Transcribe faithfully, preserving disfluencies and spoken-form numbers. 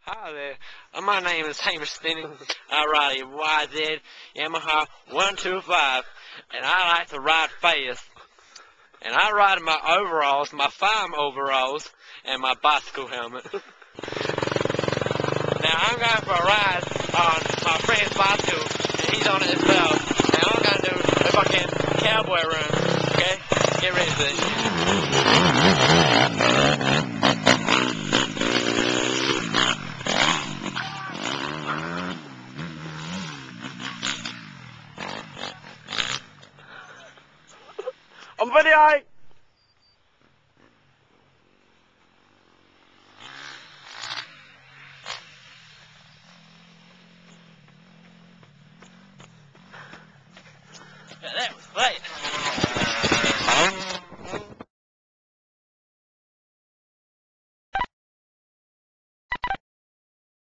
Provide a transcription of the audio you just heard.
Hi there, uh, my name is Hamish. I ride a Y Z Yamaha one two five, and I like to ride fast. And I ride in my overalls, my farm overalls, and my bicycle helmet. Now I'm going for a ride on my friend's bicycle, and he's on it as well. Now I'm going to do a fucking cowboy run, okay? Get ready for this. I'm video. Yeah, that was